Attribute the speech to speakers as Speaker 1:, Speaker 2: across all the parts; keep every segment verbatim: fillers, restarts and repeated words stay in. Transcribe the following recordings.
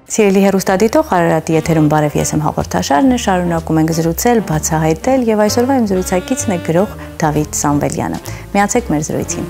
Speaker 1: Սիրելի հեռուստադիտող, Արարատի եթերում բարև, ես եմ հաղորդաշարն է, շարունակում ենք զրուցել, բացահայտել եւ այսօրվա իմ զրուցակիցն է գրող Դավիթ Սամվելյանը։ Միացեք մեր զրույցին։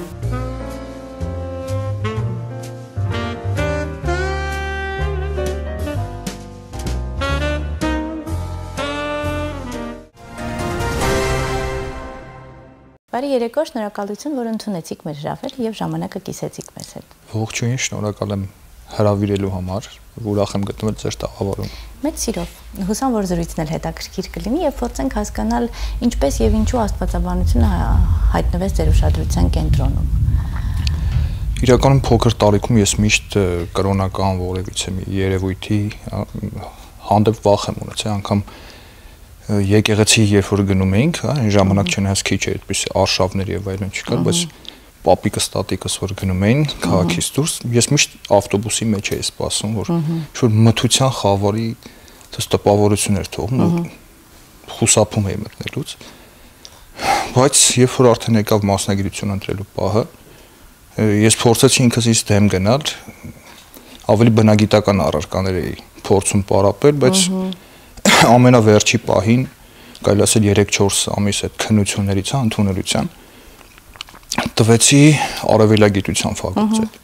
Speaker 1: Բարի երեկո, շնորհակալություն, որ ընդունեցիք մեր հրավերը եւ ժամանակը կիսեցիք մեզ հետ։
Speaker 2: Ողջույն, շնորհակալ եմ հրավիրելու համար, ուրախ եմ գտնվել ձեր տաղավարում։
Speaker 1: Մեծ սիրով։ Հուսամ, որ զրույցն էլ հետաքրքիր կլինի եւ փորձենք հասկանալ ինչպես եւ ինչու աստվածաբանությունը հայտնվեց ձեր ուշադրության կենտրոնում։
Speaker 2: Իրականում փոքր տարիքում ես միշտ կրոնական որևիցե մի երևույթի հանդեպ վախ եմ ունեցել, անգամ եկեղեցի երբ որ գնում էինք, այն ժամանակ չնայած քիչ էր այդպես արշավներ եւ այլն չկար, բայց պապիկս, տատիկս որ գնում էին քաղաքից դուրս, ես միշտ ավտոբուսի մեջ էի սպասում, որ ինչ-որ մթության խավարի դες տպավորություն էր թողում ու խուսափում էի մտնելուց։ Բայց երբ որ արդեն եկավ մասնագիտություն ընտրելու պահը, ես փորձեցի ինքս ինձ դեմ գնալ, ավելի բնագիտական առարկաներ էի փորձում պարապել, բայց ամենավերջի պահին, կարելի ասել երեք-չորս ամիս այդ քննություններից ընդունելության տվեցի արևելագիտության ֆակուլտետ։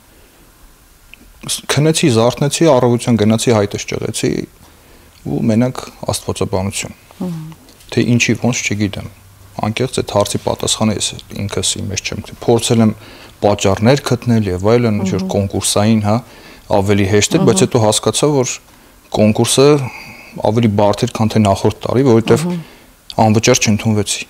Speaker 2: Քնեցի, զարթնեցի, առավոտյան գնացի հայտը ճղեցի ու մենակ աստվածաբանություն։ Թե ինչի ոնց չգիտեմ։ Անկեղծ այդ հարցի պատասխանը ես ինքս իմ մեջ չեմ։ Փորձել եմ պատճառներ գտնել եւ այլն, ինչ որ կոնկուրսային, հա, ավելի հեշտ էր, բայց հետո հասկացա, որ կոնկուրսը ավելի բարդ էր, քան թե նախորդ տարի, որովհետև անվճար չընդունվեցի։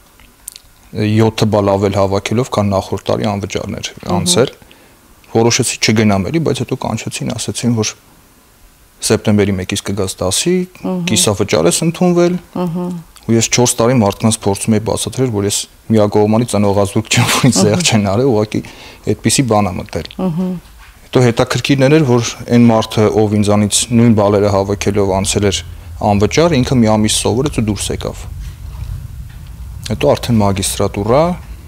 Speaker 2: յոթ բալ ավել հավաքելով, քան նախորդ տարի անվճարներ անցել։ Որոշեցի չգնամ էլի, բայց հետո կանչեցին, ասացին, որ սեպտեմբերի մեկից կգաս դասի, կիսավճար ես ընդունվել։ Ու ես չորս տարի մարդկանց փորձում էի բացատրել, որ ես միակողմանի ծնողազուրկ չեմ, որ ինձ զեղ չեն արել, ուղղակի այդպիսի բան եմ մտել։ Հետո հետաքրքիրն էր, որ այն մարդը, ով ինձանից նույն բալերը հավաքելով անցել էր անվճար, ինքը մի ամիս սովորեց ու դուրս եկավ։ Հետո արդեն մագիստրատուրա,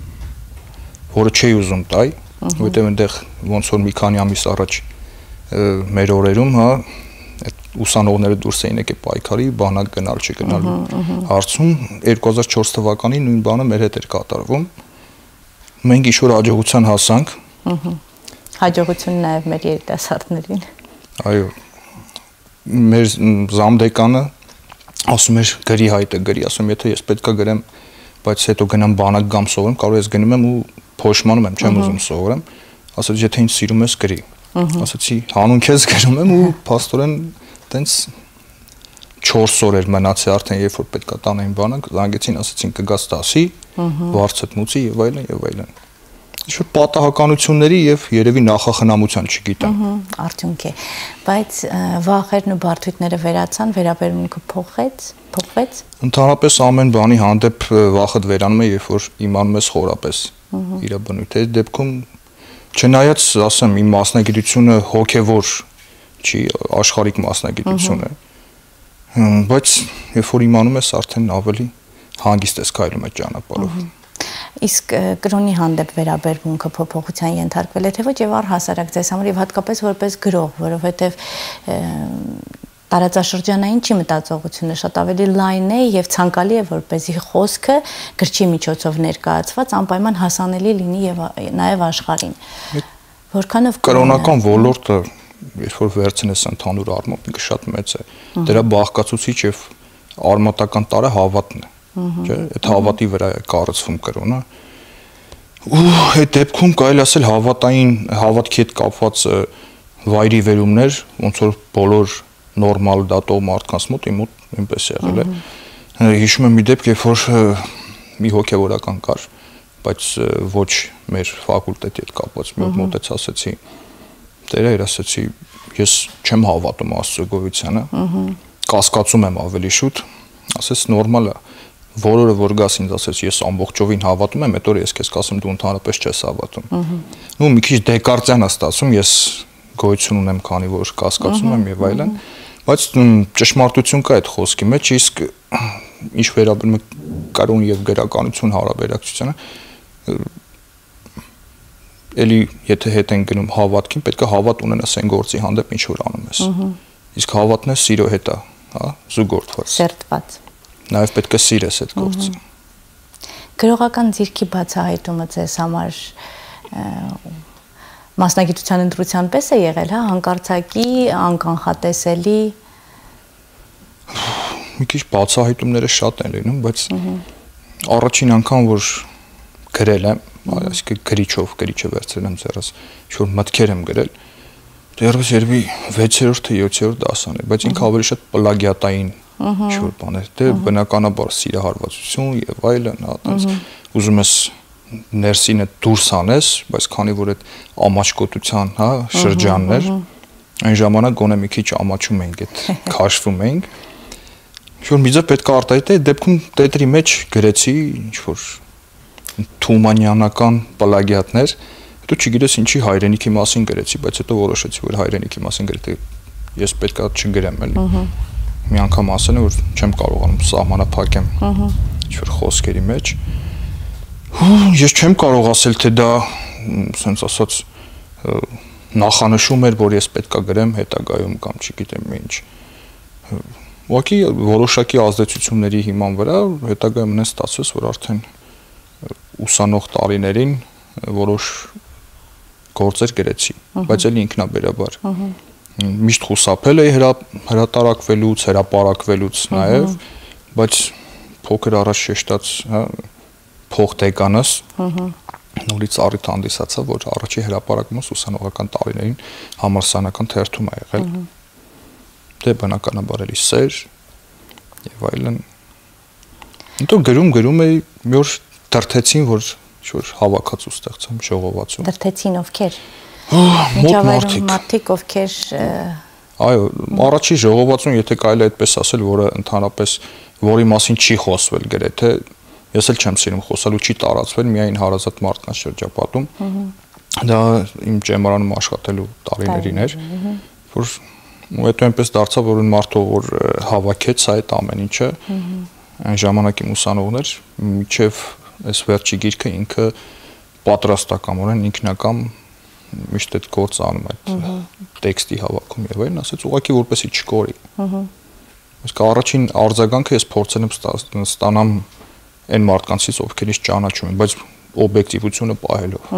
Speaker 2: որը չէի ուզում տալ, որովհետև այնտեղ ոնց որ մի քանի ամիս առաջ մեր օրերում, հա, այդ ուսանողները դուրս էին եկել պայքարի, բանակ գնալ չգնալու հարցում, երկու հազար չորս թվականին նույն բանը մեր հետ էր կատարվում։ Մենք ինչ-որ հաջողության հասանք։
Speaker 1: Հաջողություն նաև մեր երիտասարդներին։
Speaker 2: Այո։ Մեր զամդեկանը ասում էր գրի հայտը, գրի, ասում եթե ես պետքա գրեմ, բայց հետո գնամ բանակ գամ սովորեմ, կարող ես գնում եմ ու փոշմանում եմ, չեմ ուզում սովորեմ, ասաց եթե ինձ սիրում ես գրի։ Ասացի հանուն քեզ գրում եմ ու փաստորեն տենց չորս օր էր մնացել արդեն երբ որ պետքա տանեին բանակ, զանգեցին, ասացին կգաս դասի, վարձդ մուծի եւ այլն եւ այլն։ Ինչ-որ պատահականությունների եւ երևի նախախնամության չգիտեմ։
Speaker 1: Արդյունք է, բայց վախերն ու բարդությունները վերացան, վերաբերմունքը փոխեց, փոխվեց։
Speaker 2: Ընդհանրապես ամեն բանի հանդեպ վախդ վերանում է, երբ որ իմանում ես խորապես իր բնույթը։ Այդ դեպքում չնայած, ասեմ, իմ մասնագիտությունը հոգեվոր չի, աշխարհիկ մասնագիտություն է, բայց երբ որ իմանում ես, արդեն ավելի հանգիստ ես քայլում այդ ճանապարհով։
Speaker 1: Իսկ կրոնի հանդեպ վերաբերմունքը փոփոխության ենթարկվել է թե ոչ եւ առհասարակ ձեզ համար եւ հատկապես որպես գրող, որովհետեւ տարածաշրջանային չի մտածողությունը շատ ավելի լայն է եւ ցանկալի է որպեսզի խոսքը գրչի միջոցով ներկայացված անպայման հասանելի լինի եւ նաեւ աշխարհին։ Որքանով
Speaker 2: կրոնական ոլորտը երբ որ վերցնես ընդհանուր առմամբ ինքը շատ մեծ է։ Դրա բաղկացուցիչ եւ արմատական տարը հավատն է։ Չէ, այդ հավատի վրա է կառուցվում կրոնը։ Ու այդ դեպքում կարելի ասել հավատային, հավատքի հետ կապված վայրի վերումներ, ոնց որ բոլոր նորմալ դատող մարդկանց մոտ իմ մոտ այնպես եղել է։ Հիշում եմ մի դեպք, երբ որ մի հոգեվորական կար, բայց ոչ մեր ֆակուլտետի հետ կապված, մի մոտեց ասեցի, տերը ասեցի, ես չեմ հավատում Աստծո գոյությանը, կասկածում եմ ավելի շուտ, ասես նորմալ է։ Որորը որ գաս ինձ ասեց ես ամբողջովին հավատում եմ, այդ օրը ես քեզ կասեմ դու ընդհանրապես չես հավատում։ Ու մի քիչ դեկարտյան է ստացում, ես գոյություն ունեմ, քանի որ կասկածում եմ եւ այլն, բայց ճշմարտություն կա այդ խոսքի մեջ, իսկ ինչ վերաբերում է կրոն եւ գրականություն հարաբերակցությանը, էլի եթե հետ են գնում հավատքին, պետք է հավատ ունենաս այն գործի հանդեպ ինչ որ անում ես։ Իսկ հավատն է սիրո հետ է, հա, զուգորդված։
Speaker 1: Սերտված։
Speaker 2: Նաև պետք է սիրես այդ գործը։
Speaker 1: Գրողական ձիրքի բացահայտումը ձեզ համար մասնագիտության ընտրության պես է եղել, հա, հանկարծակի, անկանխատեսելի։
Speaker 2: Մի քիչ բացահայտումները շատ են լինում, բայց առաջին անգամ որ գրել եմ, այսինքն գրիչով, գրիչը վերցրել եմ ձեռս, ինչ-որ մտքեր եմ գրել, դեռևս երևի վեցերորդ թե յոթերորդ դասան էր, բայց ինքը ավելի շատ պլագիատային ինչ-որ բան էր, դե բնականաբար սիրահարվածություն եւ այլն, հա, այնց ուզում ես ներսինը դուրս անես, բայց քանի որ այդ ամաչկոտության, հա, շրջանն էր, այն ժամանակ գոնե մի քիչ ամաչում էինք, այդ քաշվում էինք, ինչ-որ մի ձև պետք է արտահայտել, դեպքում տետրի մեջ գրեցի ինչ-որ թումանյանական պլագիատներ, հետո չգիտես ինչի հայրենիքի մասին գրեցի, բայց հետո որոշեցի, որ հայրենիքի մասին գրեթե ես պետք է չգրեմ, էլի։ Մի անգամ ասել եմ, որ չեմ կարողանում սահմանափակեմ ինչ-որ խոսքերի մեջ։ Ես չեմ կարող ասել, թե դա, ասենց ասած, նախանշում էր, որ ես պետք է գրեմ հետագայում կամ չգիտեմ ինչ։ Ուղղակի որոշակի ազդեցությունների հիման վրա հետագայում նենց ստացվեց, որ արդեն ուսանող տարիներին որոշ գործեր գրեցի, բայց էլի ինքնաբերաբար։ Միշտ խուսափել էի հրատարակվելուց, հրապարակվելուց նաև, բայց փոքր առաջ շեշտած, հա, փոխտեկանս նորից առիթ հանդիսացավ, որ առաջի հրապարակումս ուսանողական տարիներին համալսարանական թերթում է եղել։ Դե բնականաբար էլի սեր եւ այլն։ Հետո գրում գրում էի, մի օր դրթեցին, որ ինչ-որ հավաքածու ստեղծեմ ժողովածու։
Speaker 1: Դրթեցին ովքեր։
Speaker 2: Մոտ
Speaker 1: մարդիկ ովքեր։
Speaker 2: Այո, առաջի ժողովածուն, եթե կարելի է այդպես ասել, որը ընդհանրապես որի մասին չի խոսվել գրեթե, ես էլ չեմ սիրում խոսալ ու չի տարածվել միայն հարազատ մարդկանց շրջապատում։ Դա իմ ճեմարանում աշխատելու տարիներին էր, որ ու հետո այնպես դարձավ, որ մարդը որ հավաքեց այդ ամեն ինչը, այն ժամանակ իմ ուսանողներ, միջև այս վերջի գիրքը ինքը պատրաստակամորեն ինքնական միշտ այդ գործ անում այդ տեքստի հավաքում եւ այլն, ասեց ուղղակի որպեսի չկորի։ Իսկ առաջին արձագանքը ես փորձել եմ ստանամ այն մարդկանցից, ովքեր ինձ ճանաչում են, բայց օբյեկտիվությունը պահելով։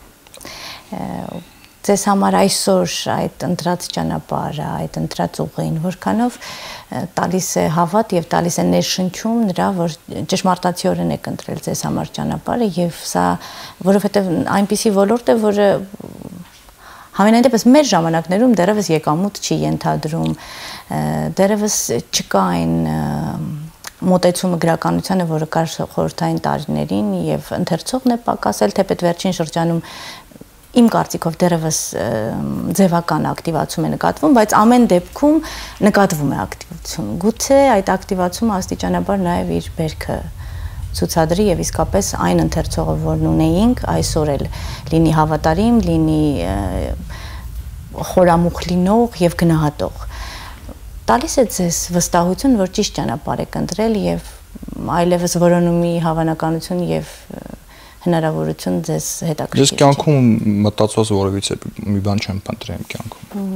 Speaker 1: Ձեզ համար այսօր այդ ընտրած ճանապարհը, այդ ընտրած ուղին որքանով տալիս է հավատ եւ տալիս է ներշնչում նրա, որ ճշմարտացիորեն եք ընտրել ձեզ համար ճանապարհը եւ սա, որովհետեւ այնպիսի ոլորտ է, որը համենայն դեպս մեր ժամանակներում դեռևս եկամուտ չի ենթադրում, դեռևս չկա այն մոտեցումը գրականությանը, որը կար խորհրդային տարիներին եւ ընթերցողն է պակասել, թեպետ վերջին շրջանում իմ կարծիքով դեռևս ձևական ակտիվացում է նկատվում, բայց ամեն դեպքում նկատվում է ակտիվություն։ Գուցե այդ ակտիվացումը աստիճանաբար նաև իր բերքը ցուցադրի եւ իսկապես այն ընթերցողը, որն ունեինք, այսօր էլ լինի հավատարիմ, լինի խորամուխ լինող եւ գնահատող։ Տալիս է ձեզ վստահություն, որ ճիշտ ճանապարհ եք ընտրել եւ այլևս որոնումի հավանականություն եւ հնարավորություն ձեզ հետաքրքիր։
Speaker 2: Ես կյանքում մտածված որևիցե մի բան չեմ փնտրել իմ կյանքում։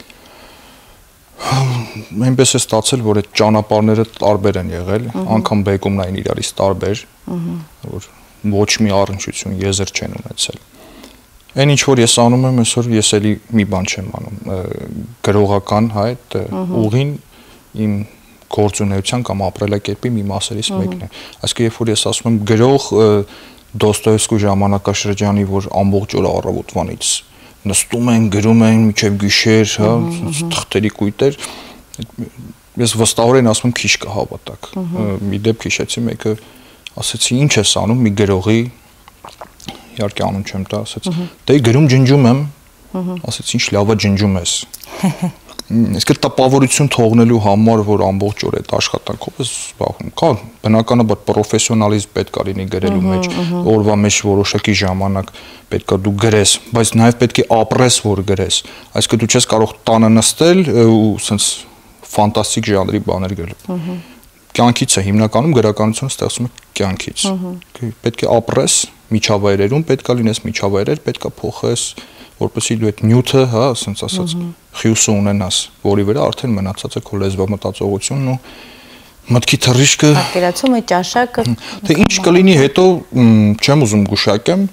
Speaker 2: Այնպես է ստացել, որ այդ ճանապարհները տարբեր են եղել, անգամ բեկումնային իրարից տարբեր, որ ոչ մի առնչություն, եզր չեն ունեցել։ Այն ինչ որ ես անում եմ, այսօր ես էլի մի բան չեմ անում, գրողական, հա, այդ ուղին իմ գործունեության կամ ապրելակերպի մի մասերից մեկն է։ Այսինքն երբ որ ես ասում եմ գրող Դոստոևսկու ժամանակաշրջանի, որ ամբողջ օրը առավոտվանից նստում են, գրում են մինչև գիշեր, հա, թղթերի կույտեր, ես վստահորեն ասում եմ քիչ կհավատակ։ Մի դեպք հիշեցի, մեկը ասեցի, ինչ ես անում մի գրողի, իհարկե անուն չեմ տա, ասեց, դե գրում ջնջում եմ, ասեց, ինչ լավա ջնջում ես։ Իսկ տպավորություն թողնելու համար, որ ամբողջ օր այդ աշխատանքով ես զբաղվում, կա բնականաբար պրոֆեսիոնալիզմ պետք է լինի գրելու մեջ, օրվա մեջ որոշակի ժամանակ պետք է դու գրես, բայց նաև պետք է ապրես, որ գրես։ Այսինքն դու չես կարող տանը նստել ու սենց ֆանտաստիկ ժանրի բաներ գրել։ Կյանքից է հիմնականում գրականությունը ստեղծում է կյանքից։ Պետք է ապրես միջավայրերում, պետք է լինես միջավայրեր, պետք է փոխես որպեսզի դու այդ նյութը, հա, ասենց ասած, խյուսը ունենաս, որի վրա արդեն մնացած է քո լեզվամտածողությունն ու մտքի թռիչքը,
Speaker 1: պատկերացումը, ճաշակը,
Speaker 2: թե ինչ կլինի հետո, չեմ ուզում գուշակեմ,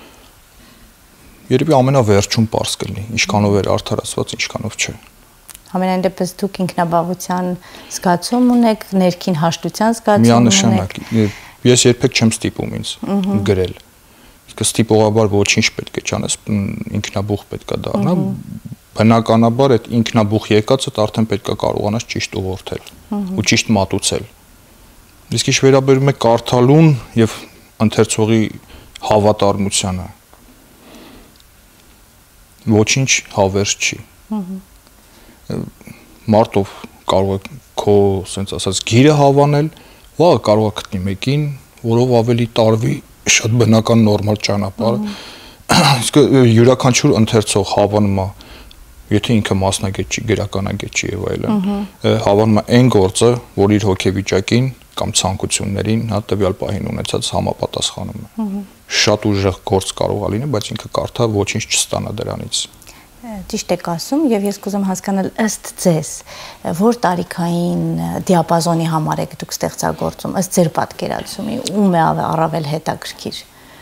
Speaker 2: երևի ամենավերջում պարզ կլինի, ինչքանով էր արդարացված, ինչքանով չէ։
Speaker 1: Համենայն դեպս դուք ինքնաբավության զգացում ունեք, ներքին հաշտության զգացում ունեք։
Speaker 2: Միանշանակ, ես երբեք չեմ ստիպում ինձ գրել։ Իսկ ստիպողաբար ոչինչ պետք է չանես, ինքնաբուխ պետք է դառնա, բնականաբար այդ ինքնաբուխ եկածը արդեն պետք է կարողանաս ճիշտ ուղղորդել ու ճիշտ մատուցել։ Իսկ ինչ վերաբերում է կարդալուն եւ ընթերցողի հավատարմությանը, ոչինչ հավերժ չի։ Մարդով կարող է քո, ասենց ասած, գիրը հավանել, վաղը կարող է գտնի մեկին, որով ավելի տարվի շատ բնական նորմալ ճանապարհ։ Իսկ յուրաքանչյուր ընթերցող հավանում է, եթե ինքը մասնագետ չի, գրականագետ չի եւ այլն, հավանում է այն գործը, որ իր հոգեվիճակին կամ ցանկություններին, հա, տվյալ պահին ունեցած համապատասխանում է։ Շատ ուժեղ գործ կարող է լինել, բայց ինքը կարդա ոչինչ չստանա դրանից։
Speaker 1: Ճիշտ եք ասում, եւ ես կուզեմ հասկանալ ըստ ձեզ, որ տարիքային դիապազոնի համար եք դուք ստեղծագործում, ըստ ձեր պատկերացումի, ում է առավել հետաքրքիր։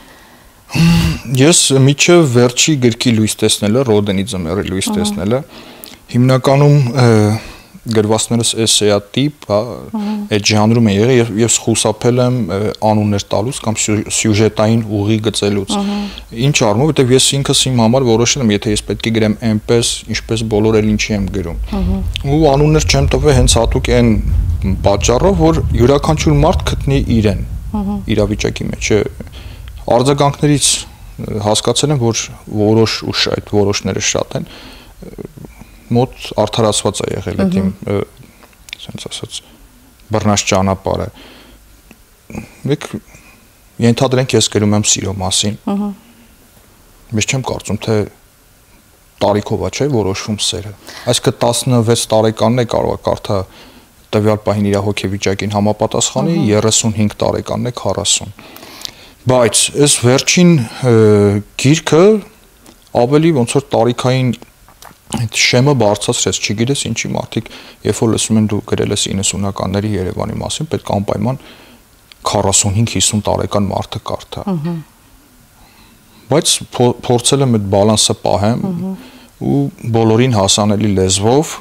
Speaker 2: Ես միջև վերջի գրքի լույս տեսնելը, Ռոդենի ձմեռի լույս տեսնելը, հիմնականում գրվածներս էսեատիպ, հա, այդ ժանրում են եղել եւ ես խուսափել եմ անուններ տալուց կամ սյուժետային ուղի գծելուց։ Ինչ առումով, որտեվ ես ինքս իմ համար որոշել եմ, եթե ես պետք է գրեմ այնպես, ինչպես բոլորը ինչի եմ գրում։ Ու անուններ չեմ տվել հենց հատուկ այն պատճառով, որ յուրաքանչյուր մարդ գտնի իրեն, իրավիճակի մեջ։ Արձագանքներից հասկացել եմ, որ որոշ ու այդ որոշները շատ են մոտ արդարացված է եղել այդ իմ, ասենց ասած, բռնած ճանապարհը։ Մեկ ենթադրենք ես գրում եմ սիրո մասին։ Ես չեմ կարծում, թե տարիքով է չէ որոշվում սերը։ Այսինքն տասնվեց տարեկանն է կարող է կարդա տվյալ պահին իր հոգեվիճակին համապատասխանի, երեսունհինգ տարեկանն է քառասուն։ Բայց այս վերջին գիրքը ավելի ոնց որ տարիքային այդ շեմը բարձրացրեց, չգիտես ինչի մարդիկ, երբ որ լսում են դու գրել ես իննսունականների Երևանի մասին, պետք է անպայման քառասունհինգ հիսուն տարեկան մարդը կարդա։ Բայց փորձել եմ այդ բալանսը պահեմ ու բոլորին հասանելի լեզվով,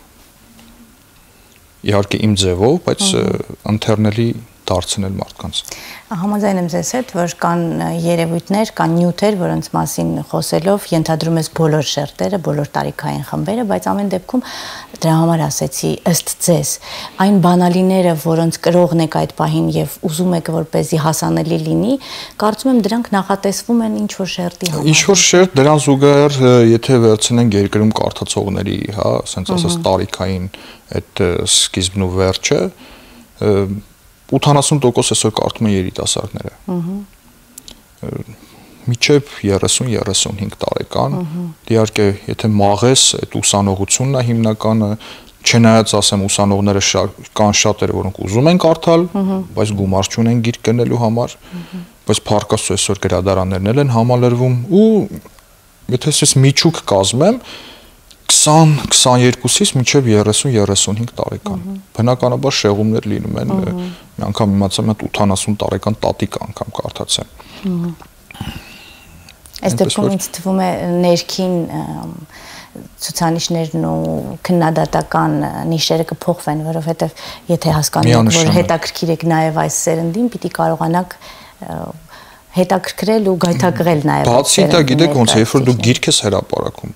Speaker 2: իհարկե իմ ձևով, բայց ընթերնելի դարձնել մարդկանց։
Speaker 1: Համաձայն եմ ձեզ հետ, որ կան երևույթներ, կան նյութեր, որոնց մասին խոսելով ենթադրում ես բոլոր շերտերը, բոլոր տարիքային խմբերը, բայց ամեն դեպքում դրա համար ասեցի ըստ ձեզ, այն բանալիները, որոնց կրողն եք այդ պահին եւ ուզում եք որպեսզի հասանելի լինի, կարծում եմ դրանք նախատեսվում են ինչ որ շերտի համար։
Speaker 2: Ինչ որ շերտ, դրան զուգահեռ, եթե վերցնենք երկրում կարդացողների, հա, ասենց ասած տարիքային այդ սկիզբն ու վերջը, ութանասուն տոկոս այսօր կարդում են երիտասարդները։ Միջև երեսուն երեսունհինգ տարեկան, իհարկե, եթե մաղես, այդ ուսանողությունն է հիմնականը, չնայած ասեմ ուսանողները կան շատերը, որոնք ուզում են կարդալ, բայց գումար չունեն գիրք գնելու համար, բայց փառքաստու այսօր գրադարաններն են համալրվում ու եթե ես միջուկ կազմեմ, քսան քսաներկուսից մինչև երեսուն երեսունհինգ տարեկան։ Բնականաբար շեղումներ լինում են, մի անգամ իմացա մի ութանասուն տարեկան տատիկ անգամ կարդացեմ։
Speaker 1: Այս դեպքում ինձ թվում է ներքին ցուցանիշներն ու քննադատական նիշերը կփոխվեն, որովհետև եթե հասկանում եք, որ հետաքրքիր եք նաև այս սերնդին, պիտի կարողանաք հետաքրքրել ու գայթակղել նաև։
Speaker 2: Բացի դա, գիտեք ոնց է, երբ որ դու գիրք ես հրապարակում,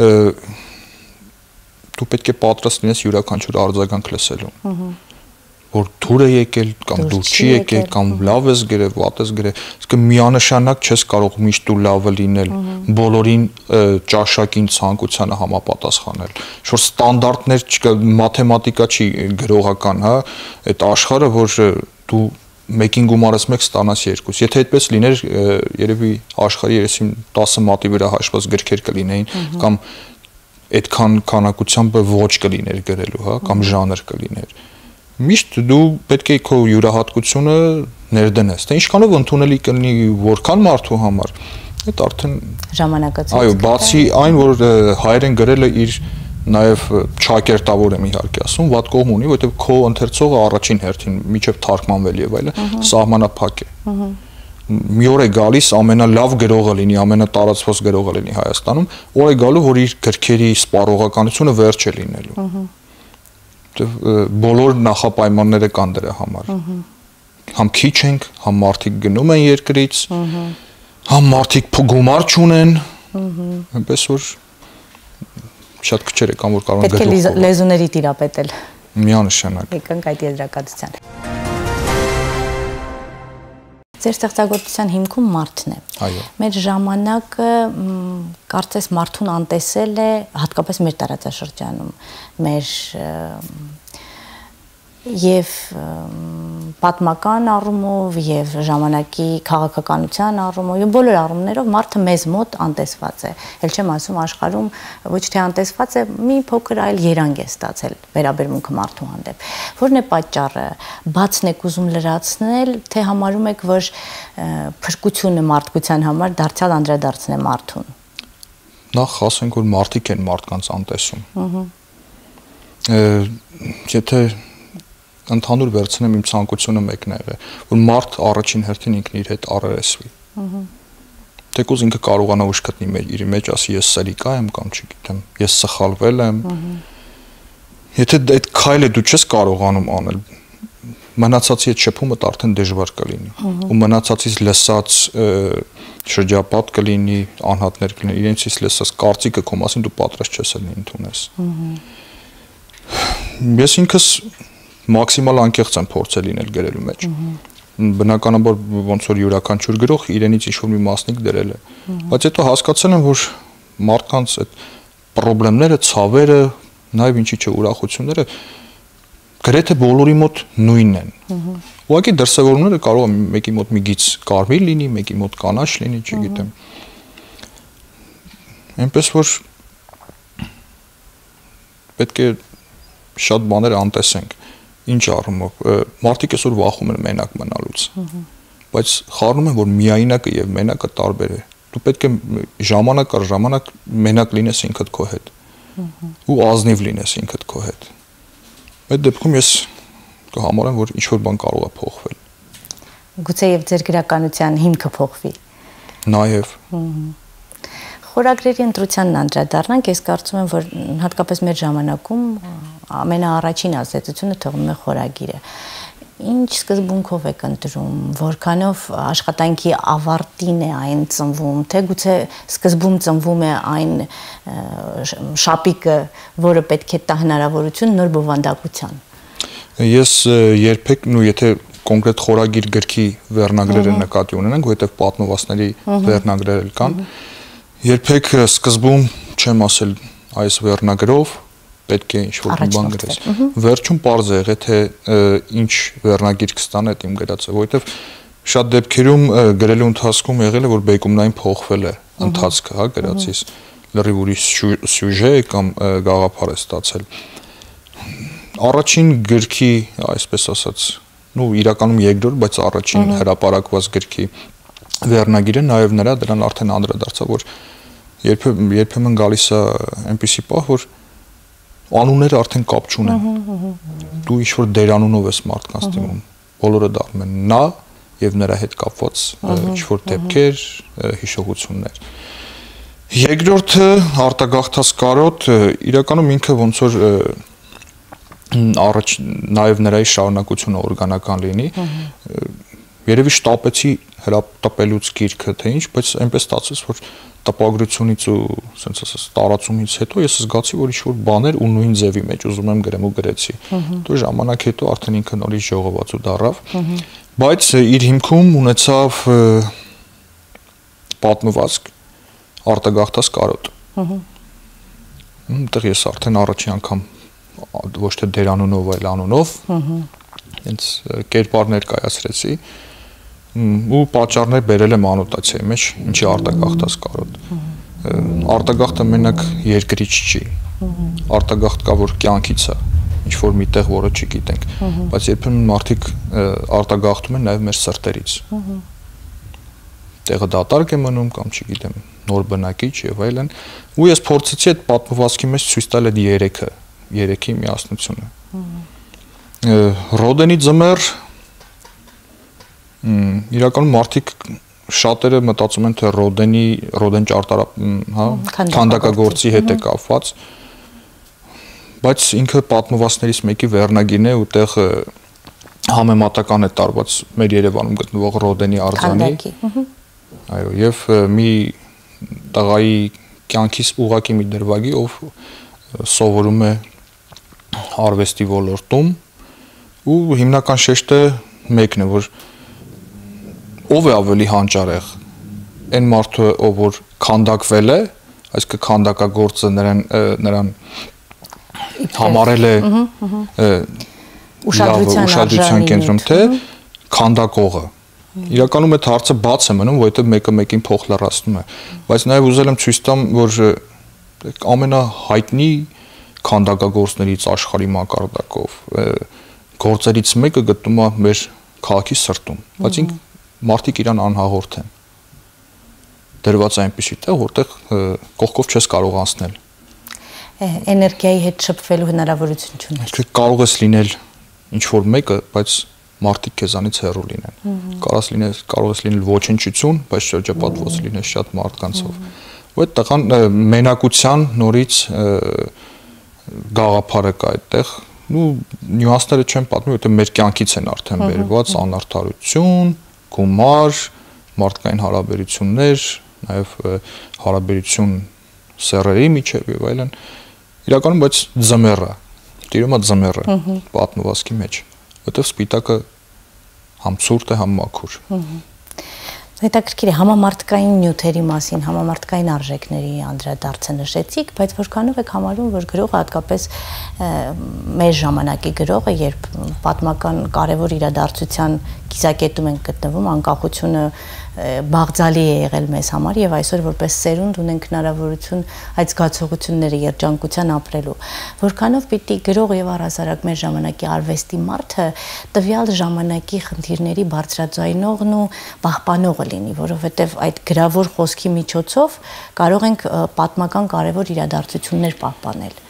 Speaker 2: դու պետք է պատրաստ լինես յուրաքանչյուր արձագանք լսելու, որ դուր է եկել կամ դուր չի եկել կամ լավ ես գրել, վատ ես գրել, իսկ միանշանակ չես կարող միշտ ու լավը լինել, բոլորին ճաշակին ցանկությանը համապատասխանել, որ ստանդարտներ չկա, մաթեմատիկա չի գրողական, հա, այդ աշխարհը, որ դու մեկին գումարես մեկ ստանաս երկուս։ Եթե այդպես լիներ, երևի աշխարհի երեսին տասը մատի վրա հաշված գրքեր կլինեին կամ այդքան քանակությամբ ոչ կլիներ գրելու, հա, կամ ժանր կլիներ։ Միշտ դու պետք է քո յուրահատկությունը ներդնես, թե ինչքանով ընդունելի կլինի որքան մարդու համար, այդ արդեն
Speaker 1: ժամանակացույց։
Speaker 2: Այո, բացի այն, որ հայերեն գրելը իր նաև ճակերտավոր եմ իհարկե ասում, վատ կողմ ունի, որովհետև քո ընթերցողը առաջին հերթին միջև թարգմանվել եւ այլն սահմանափակ է։ Մի օր է գալիս ամենալավ գրողը լինի, ամենատարածված գրողը լինի Հայաստանում, օր է գալու, որ իր գրքերի սպառողականությունը վերջ է լինելու։ Բոլոր նախապայմանները կան դրա համար։ Համ քիչ ենք, համ մարդիկ գնում են երկրից, համ մարդիկ գումար չունեն, այնպես որ շատ քչեր է կան, որ կարող են
Speaker 1: գրող։ Պետք է լեզուների տիրապետել։
Speaker 2: Միանշանակ։
Speaker 1: Եկանք այդ եզրակացության։ Ձեր ստեղծագործության հիմքում մարդն է։
Speaker 2: Այո։
Speaker 1: Մեր ժամանակը կարծես մարդուն անտեսել է, հատկապես մեր տարածաշրջանում, մեր եւ պատմական առումով եւ ժամանակի քաղաքականության առումով եւ բոլոր առումներով մարդը մեզ մոտ անտեսված է։ Էլ չեմ ասում աշխարհում ոչ թե անտեսված է, մի փոքր այլ երանգ է ստացել վերաբերմունքը մարդու հանդեպ։ Որն է պատճառը։ Բացն եք ուզում լրացնել, թե համարում եք, որ փրկությունը մարդկության համար դարձյալ անդրադարձն է մարդուն։
Speaker 2: Նախ ասենք, որ մարդիկ են մարդկանց անտեսում։ Ահա։ Եթե ընդհանուր վերցնեմ իմ ցանկությունը մեկն է եղել, որ մարդ առաջին հերթին ինքն իր հետ առերեսվի։ Ահա։ Թեկուզ ինքը կարողանա ուշ գտնի իր մեջ, ասի ես սերիկա եմ կամ չգիտեմ, ես սխալվել եմ։ Եթե այդ քայլը դու չես կարողանում անել, մնացածի հետ շփումդ արդեն դժվար կլինի։ Ու մնացածից լսած շրջապատ կլինի, անհատներ կլինի, իրենցից լսած կարծիքը քո մասին դու պատրաստ չես լինի ընդունես։ Ես ինքս մաքսիմալ անկեղծ եմ փորձել լինել գրելու մեջ։ Բնականաբար ոնց որ յուրաքանչյուր գրող իրենից ինչ-որ մի մասնիկ դրել է։ Բայց հետո հասկացել եմ, որ մարդկանց այդ խնդիրները, ցավերը, նաև ինչի՞ չէ ուրախությունները գրեթե բոլորի մոտ նույնն են։ Ուղղակի դրսևորումները կարող է մեկի մոտ մի գիծ կարմիր լինի, մեկի մոտ կանաչ լինի, չգիտեմ։ Այնպես որ պետք է շատ բաներ անտեսենք։ Ինչ առումով մարդիկ այսօր վախում են մենակ մնալուց, բայց խառնում են, որ միայնակը եւ մենակը տարբեր է։ Դու պետք է ժամանակ առ ժամանակ մենակ լինես ինքդ քո հետ ու ազնիվ լինես ինքդ քո հետ։ Այդ դեպքում ես կհամարեմ, որ ինչ-որ բան կարող է փոխվել։
Speaker 1: Գուցե եւ ձեր գրականության հիմքը փոխվի։
Speaker 2: Նաեւ։
Speaker 1: Խորագրերի ընտրությանն անդրադառնանք, ես կարծում եմ, որ հատկապես մեր ժամանակում ամենաառաջին ազդեցությունը թողնում է խորագիրը։ Ինչ սկզբունքով եք ընտրում, որքանով աշխատանքի ավարտին է այն ծնվում, թե գուցե սկզբում ծնվում է այն շապիկը, որը պետք է տա հնարավորություն նոր բովանդակության։
Speaker 2: Ես երբեք, նու եթե կոնկրետ խորագիր գրքի վերնագրերը նկատի ունենանք, որովհետև պատմվածքների վերնագրեր կան, երբեք սկզբում չեմ ասել այս վերնագրով պետք է ինչ-որ բան գրես։ Վերջում պարզ է եղել, թե ինչ վերնագիր կստանա այդ իմ գրածը, որովհետև շատ դեպքերում գրելու ընթացքում եղել է, որ բեկումնային փոխվել է ընթացքը, հա, գրածից, լրիվ ուրիշ սյուժե կամ գաղափար է ստացել։ Առաջին գրքի, այսպես ասած, նու իրականում երկրորդ, բայց առաջին հրապարակված գրքի վերնագիրը նաև նրա դրան արդեն անդրադարձավ, որ երբեմն գալիս է այնպիսի պահ, որ անունները արդեն կապ չունեն։ Դու ինչ-որ դերանունով ես մարդկանց դիմում, բոլորը դառնում են նա եւ նրա հետ կապված ինչ-որ դեպքեր, հիշողություններ։ Երկրորդը արտագաղթած կարոտ, իրականում ինքը ոնց որ առաջ նաև նրա շարունակությունը օրգանական լինի, երևի շտապեցի հրատապելուց գիրքը, թե ինչ, բայց այնպես ստացվեց, որ տպագրությունից ու ասենց ասած տարածումից հետո ես զգացի, որ ինչ-որ բաներ ու նույն ձևի մեջ ուզում եմ գրեմ ու գրեցի։ Դու ժամանակ հետո արդեն ինքը նորից ժողովածու դառավ, բայց իր հիմքում ունեցավ պատմվածք արտագաղթած կարոտ։ Այնտեղ ես արդեն առաջին անգամ ոչ թե դերանունով, այլ անունով հենց կերպար ներկայացրեցի ու պատճառներ բերել եմ անոտացիայի մեջ, ինչի արտագաղթած կարոտ։ Արտագաղթը մենակ երկրից չի։ Արտագաղթ կա, որ կյանքից է, ինչ որ միտեղ, որը չգիտենք, բայց երբեմն մարդիկ արտագաղթում են նաև մեր սրտերից։ տեղը դատարկ է մնում կամ չգիտեմ նոր բնակիչ եւ այլն ու ես փորձեցի այդ պատմվածքի մեջ ցույց տալ այդ երեքը երեքի միասնությունը Ռոդենի ձմեռ իրականում մարդիկ շատերը մտածում են թե Ռոդենի Ռոդեն ճարտարապ հա քանդակագործի հետ է կապված բայց ինքը պատմվածներից մեկի վերնագիրն է ու տեղ համեմատական է տարված մեր Երևանում գտնվող Ռոդենի արձանի այո եւ մի տղայի կյանքից ուղակի մի դրվագի ով սովորում է արվեստի ոլորտում ու հիմնական շեշտը մեկն է որ ով է ավելի հանճարեղ այն մարդը ով որ քանդակվել է այսինքն քանդակագործը նրան նրան համարել է ուշադրության կենտրոնում թե քանդակողը իրականում այդ հարցը բաց է մնում որովհետև մեկը մեկին փոխ լրացնում է բայց նաև ուզել եմ ցույց տամ որ ամենահայտնի քանդակագործներից աշխարհի մակարդակով գործերից մեկը գտնվում է մեր քաղաքի սրտում բայց ինք մարդիկ իրան անհաղորդ են դրված այնպեսի տեղ որտեղ կողքով չես կարող անցնել
Speaker 1: էներգիայի հետ շփվելու հնարավորություն չունես
Speaker 2: կարող ես լինել ինչ որ մեկը բայց մարդիկ քեզանից հեռու լինեն կարաս լինես կարող ես լինել ոչնչություն բայց շրջապատված լինես շատ մարդկանցով ու այդ տղան մենակության նորից գաղափարը կա այդտեղ ու նյուանսները չեմ պատմի որտեղ մեր կյանքից են արդեն բերված անարդարություն գումար, մարդկային հարաբերություններ, նաև հարաբերություն սեռերի միջև եւ այլն։ Իրականում բայց ձմեռը, տիրում է ձմեռը պատմվածքի մեջ, որտեղ սպիտակը համ ցուրտ է, համ մաքուր։
Speaker 1: Հետաքրքիր է համամարտկային նյութերի մասին, համամարտկային արժեքների անդրադարձը նշեցիք, բայց որքանով եք համարում, որ գրողը հատկապես մեր ժամանակի գրողը, երբ պատմական կարևոր իրադարձության կիզակետում ենք գտնվում, անկախությունը բաղձալի է եղել մեզ համար եւ այսօր որպես սերունդ ունենք հնարավորություն այդ զգացողությունները երջանկության ապրելու։ Որքանով պիտի գրող եւ առհասարակ մեր ժամանակի արվեստի մարդը տվյալ ժամանակի խնդիրների բարձրաձայնողն ու պահպանողը լինի, որովհետեւ այդ գրավոր խոսքի միջոցով կարող ենք պատմական կարևոր իրադարձություններ պահպանել։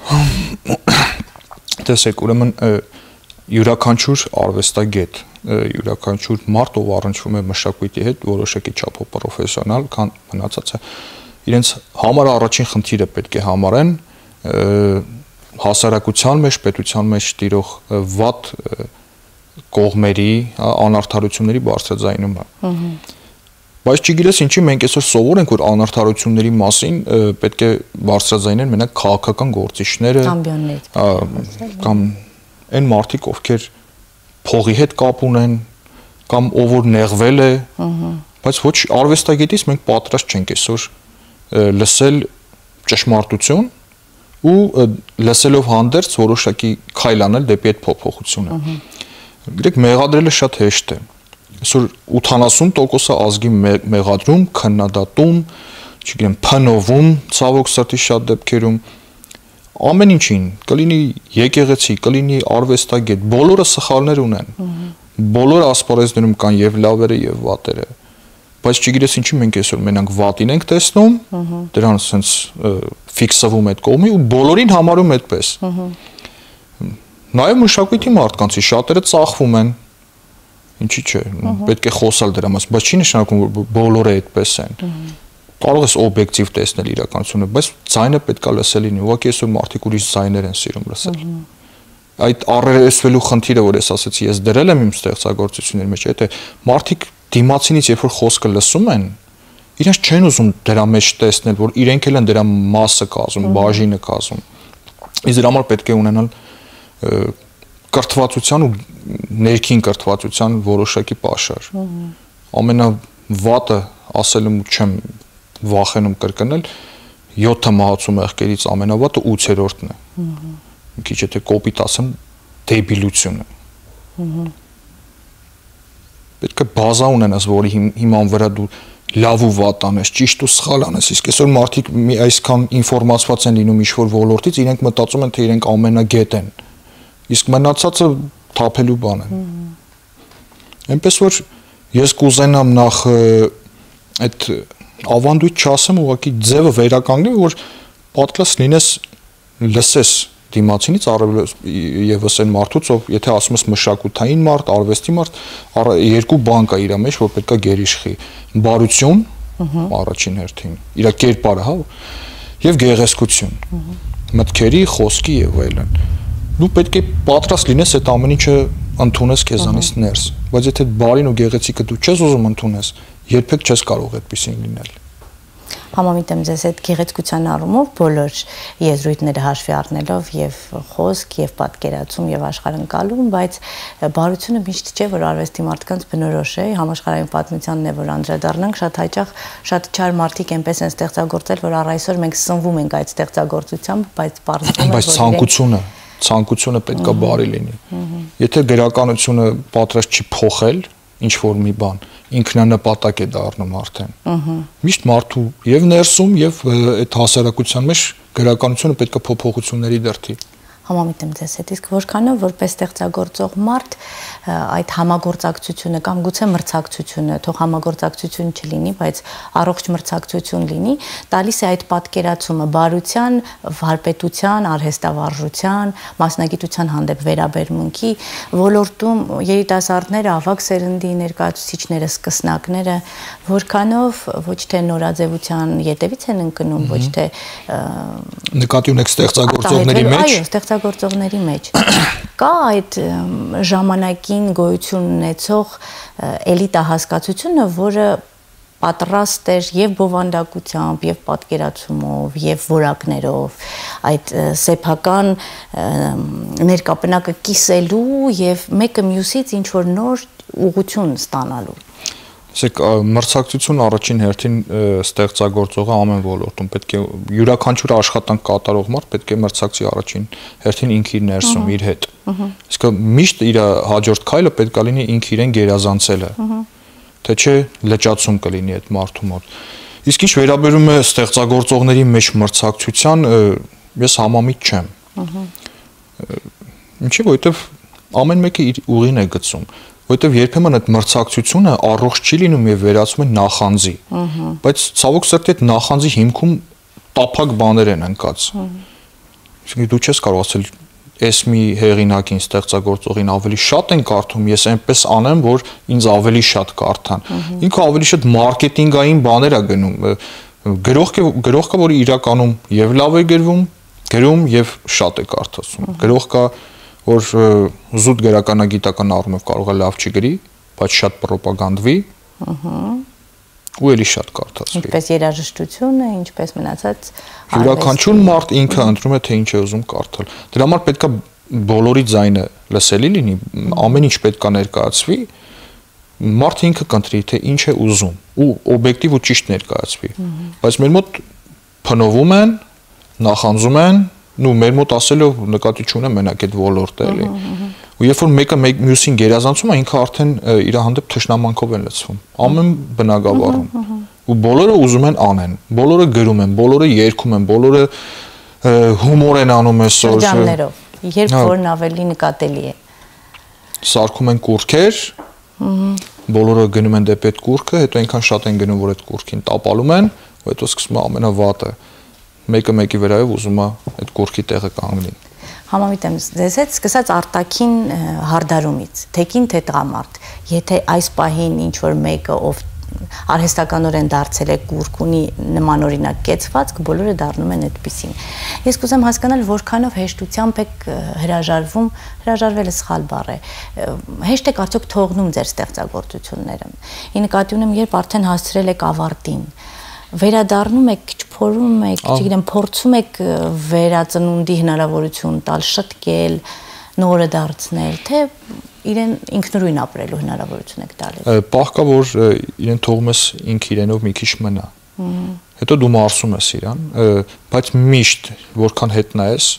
Speaker 2: Տեսեք, ուրեմն յուրաքանչյուր արվեստագետ, յուրաքանչյուր մարդ, ով առնչվում է մշակույթի հետ, որոշակի չափով պրոֆեսիոնալ, քան մնացածը, իրենց համար առաջին խնդիրը պետք է համարեն հասարակության մեջ, պետության մեջ տիրող վատ կողմերի, անարդարությունների բարձրաձայնումը։ Բայց չգիտես ինչի մենք այսօր սովոր ենք, որ անարդարությունների մասին պետք է բարձրաձայնեն մենակ քաղաքական գործիչները կամ այն մարդիկ, ովքեր փողի հետ կապ ունեն կամ ով որ նեղվել է, բայց ոչ արվեստագետից մենք պատրաստ չենք այսօր լսել ճշմարտություն ու լսելով հանդերձ որոշակի քայլ անել դեպի այդ փոփոխությունը։ Գիտեք, մեղադրելը շատ հեշտ է։ Այսօր ութանասուն տոկոսը ազգի մեղադրում, քննադատում, չգիտեմ, փնովում, ցավոք սրտի շատ դեպքերում ամեն ինչին, կլինի եկեղեցի, կլինի արվեստագետ, բոլորը սխալներ ունեն։ Բոլորը ասպարեզներում կան եւ լավերը եւ վատերը։ Բայց չգիտես ինչի մենք այսօր մենակ վատին ենք տեսնում, դրան sense ֆիքսվում այդ կողմի ու բոլորին համարում այդպես։ Նաեւ մշակույթի մարդկանցի շատերը ծախվում են։ Ինչի՞ չէ, պետք է խոսալ դրա մասին, բայց չի նշանակում որ բոլորը այդպես են։ Կարող ես օբյեկտիվ տեսնել իրականությունը, բայց ձայնը պետք է լսել լինի, ուղղակի այսօր մարդիկ ուրիշ ձայներ են սիրում լսել։ Այդ առերեսվելու խնդիրը, որ ես ասացի, ես դրել եմ իմ ստեղծագործությունների մեջ, այդ է մարդիկ դիմացինից երբ որ խոսքը լսում են, իրենց չեն ուզում դրա մեջ տեսնել, որ իրենք էլ են դրա մասը կազմում, բաժինը կազմում։ Իսկ դրա համար պետք է ունենալ կրթվածության ու ներքին կրթվածության որոշակի պաշար։ Ամենավատը ասելում չեմ վախենում կրկնել, յոթ մահացու մեղքերից ամենավատը ութերորդն է։ Մի քիչ եթե կոպիտ ասեմ, դեբիլությունը։ Պետք է բազա ունենաս, որի հիման վրա դու լավ ու վատ անես, ճիշտ ու սխալ անես, իսկ այսօր մարդիկ այսքան ինֆորմացված են լինում ինչ-որ ոլորտից, իրենք մտածում են, թե իրենք ամենագետ են, իսկ մնացածը թափելու բան է։ Այնպես որ ես կուզենամ նախ այդ ավանդույթ չասեմ, ուղղակի ձևը վերականգնի, որ պատրաստ լինես լսես դիմացինից եւս այն մարդուց, ով եթե ասում ես մշակութային մարդ, արվեստի մարդ, երկու բան կա իր մեջ, որ պետքա գերիշխի՝ բարություն, առաջին հերթին, իր կերպարը, հա, եւ գեղեցկություն, մտքերի, խոսքի եւ այլն։ Դու պետք է պատրաստ լինես այդ ամեն ինչը ընդունես քեզանից ներս, բայց եթե բարին ու գեղեցիկը դու չես ուզում ընդունես, երբեք չես կարող այդպեսին լինել։
Speaker 1: Համամիտ եմ ձեզ այդ գեղեցկության առումով բոլոր եզրույթները հաշվի առնելով եւ խոսք եւ պատկերացում եւ աշխարհընկալում, բայց բարությունը միշտ չէ, որ արվեստի մարդկանց բնորոշ է, համաշխարհային պատմությանն է, որ անդրադառնանք, շատ հաճախ շատ չար մարդիկ այնպես են ստեղծագործել, որ առ այսօր մենք սնվում ենք այդ ստեղծագործությամբ, բայց պարզվում է,
Speaker 2: որ ցանկությունը ցանկությունը պետք է բարի լինի։ Եթե գրականությունը պատրաստ չի փոխել ինչ որ մի բան, ինքնանպատակ է դառնում արդեն։ Միշտ մարդու եւ ներսում եւ այդ հասարակության մեջ գրականությունը պետք է փոփոխությունների դրդի։
Speaker 1: Համամիտ եմ ձեզ հետ, իսկ որքանով որպես ստեղծագործող մարդ այդ համագործակցությունը կամ գուցե մրցակցությունը, թող համագործակցություն չլինի, բայց առողջ մրցակցություն լինի, տալիս է այդ պատկերացումը բարության, վարպետության, արհեստավարժության, մասնագիտության հանդեպ վերաբերմունքի ոլորտում երիտասարդները, ավագ սերնդի ներկայացուցիչները, սկսնակները որքանով ոչ թե նորաձևության ետևից են ընկնում, ոչ թե
Speaker 2: նկատի ունեք ստեղծագործողների մեջ
Speaker 1: գործողների մեջ կա այդ ժամանակին գոյություն ունեցող էլիտա հասկացությունը, որը պատրաստ էր եւ բովանդակությամբ, եւ պատկերացումով, եւ որակներով այդ սեփական ներկապնակը կիսելու եւ մեկը մյուսից ինչ որ նոր ուղղություն ստանալու։
Speaker 2: Ասեք, մրցակցություն առաջին հերթին ստեղծագործողը ամեն ոլորտում պետք է յուրաքանչյուր աշխատանք կատարող մարդ պետք է մրցակցի առաջին հերթին ինքը իր ներսում իր հետ։ Իսկ միշտ իր հաջորդ քայլը պետք է լինի ինքը իրեն գերազանցելը, թե չէ լճացում կլինի այդ մարդու մոտ։ Իսկ ինչ վերաբերում է ստեղծագործողների մեջ մրցակցության, ես համամիտ չեմ։ Ինչի, որովհետև ամեն մեկը իր ուղին է գծում։ Որովհետև երբեմն այդ մրցակցությունը առողջ չի լինում եւ վերածվում է նախանձի։ Բայց ցավոք սրտի այդ նախանձի հիմքում տափակ բաներ են ընկած։ Իսկ դու չես կարող ասել, ես մի հեղինակին, ստեղծագործողին ավելի շատ են կարդում, ես այնպես անեմ, որ ինձ ավելի շատ կարդան։ Ինքը ավելի շատ մարքեթինգային բաներ է գնում։ Գրողքը գրողքը, որը իրականում եւ լավ է գրվում, գրում եւ շատ է կարդացում։ Գրողքը որ զուտ գրականագիտական առումով կարող է լավ չգրի, բայց շատ պրոպագանդվի, ու էլի շատ կարդացվի։
Speaker 1: Ինչպես երաժշտությունը, ինչպես մնացած
Speaker 2: յուրաքանչյուր մարդ ինքը ընտրում է, թե ինչ է ուզում կարդալ։ Դրա համար պետք է բոլորի ձայնը լսելի լինի, ամեն ինչ պետք է ներկայացվի, մարդը ինքը կընտրի, թե ինչ է ուզում, ու օբյեկտիվ ու ճիշտ ներկայացվի։ Բայց մեր մոտ փնովում են, նախանձում են, նու մեր մոտ ասելով նկատի չունեմ մենակ այդ ոլորտը էլի։ Ու երբ որ մեկը մյուսին գերազանցում է, ինքը արդեն իր հանդեպ թշնամանքով են լցվում, ամեն բնակավարում։ Ու բոլորը ուզում են անեն, բոլորը գրում են, բոլորը երգում են, բոլորը հումոր են անում այսօր։
Speaker 1: Շրջաններով, երբ որն ավելի նկատելի է։
Speaker 2: Սարքում են կուրքեր, բոլորը գնում են դեպի այդ կուրքը, հետո այնքան շատ են գնում, որ այդ կուրքին տապալում են, ու հետո սկսում է ամենավատը։ Մեկը մեկի վրայով ուզում է այդ կուրքի տեղը կանգնի։
Speaker 1: Համամիտ եմ ձեզ հետ, սկսած արտաքին հարդարումից, թեկին թե տղամարդ, եթե այս պահին ինչ որ մեկը ով արհեստականորեն դարձել է կուրք ունի նմանօրինակ կեցվածք, բոլորը դառնում են այդպիսին։ Ես կուզեմ հասկանալ, որքանով հեշտությամբ եք հրաժարվում, հրաժարվելը սխալ բառ է։ Հեշտ եք արդյոք թողնում ձեր ստեղծագործությունները։ Ի նկատի ունեմ, երբ արդեն հասցրել եք ավարտին, վերադառնում եք, չփորում եք, չգիտեմ, փորձում եք վերածնունդի հնարավորություն տալ, շտկել, նորը դարձնել, թե իրեն ինքնուրույն ապրելու հնարավորություն եք տալիս։
Speaker 2: Պահ կա, որ իրեն թողում ես ինքը իրենով մի քիչ մնա։ Հետո դու մարսում ես իրան, բայց միշտ որքան հետ նայես,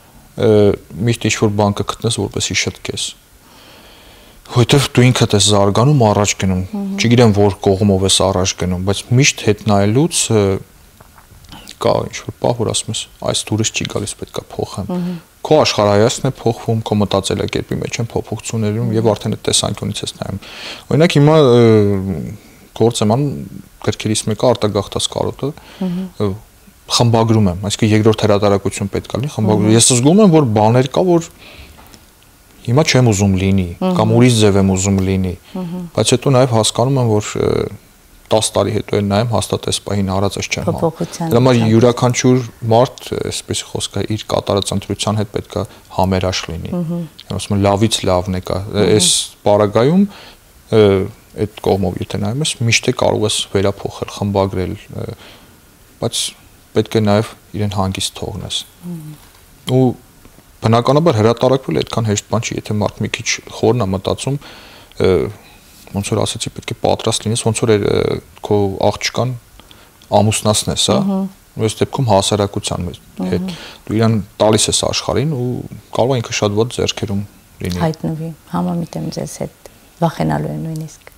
Speaker 2: միշտ ինչ-որ բան կգտնես, որպեսզի շտկես։ Որովհետև դու ինքդ ես զարգանում, առաջ գնում, չգիտեմ որ կողմով ես առաջ գնում, բայց միշտ հետ նայելուց կա ինչ-որ պահ, որ ասում ես, այս դուրս չի գալիս, պետք է փոխեմ։ Քո աշխարհայացքն է փոխվում, քո մտածելակերպի մեջ են փոփոխություններ լինում եւ արդեն այդ տեսանկյունից ես նայում։ Օրինակ հիմա գործ եմ անում, գրքերից մեկը արտագաղթած կարոտը, խմբագրում եմ, այսինքն երկրորդ հրատարակություն պետք է լինի, խմբագրում։ Ես զգում եմ, որ բաներ կա, որ հիմա չեմ ուզում լինի, կամ ուրիշ ձև եմ ուզում լինի, բայց հետո նաև հասկանում եմ, որ տասը տարի հետո էլ նայեմ հաստատ այս պահին արածս չեմ հա։ Դրա համար յուրաքանչյուր մարդ, այսպես խոսքը, իր կատարած ընտրության հետ պետք է համերաշխ լինի։ Ես ասում եմ լավից լավն է կա։ Այս պարագայում այդ կողմով եթե նայում ես, միշտ է կարող ես վերափոխել, խմբագրել, բայց պետք է նաև իրեն հանգիստ թողնես։ Ու բնականաբար հրատարակվել այդքան հեշտ բան չի, եթե մարդ մի քիչ խորն է մտածում, ոնց որ ասացի, պետք է պատրաստ լինես, ոնց որ քո աղջկան ամուսնացնես, հա։ Այս դեպքում հասարակության հետ դու իրան տալիս ես աշխարհին ու կարող է ինքը շատ ված ձեռքերում լինի։
Speaker 1: Հայտնվի, համամիտ եմ ձեզ հետ, վախենալու եմ նույնիսկ։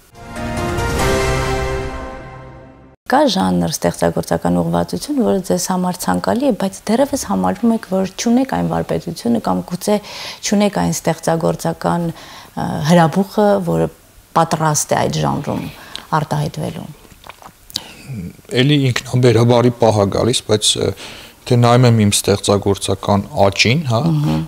Speaker 1: Կա ժանր ստեղծագործական ուղղվածություն, որը ձեզ համար ցանկալի է, բայց դեռևս համարում եք, որ չունեք այն վարպետությունը կամ գուցե չունեք այն ստեղծագործական հրաբուխը, որը պատրաստ է այդ ժանրում արտահայտվելու։
Speaker 2: Էլի ինքնաբերաբարի պահ է գալիս, բայց թե նայում եմ իմ ստեղծագործական աճին, հա,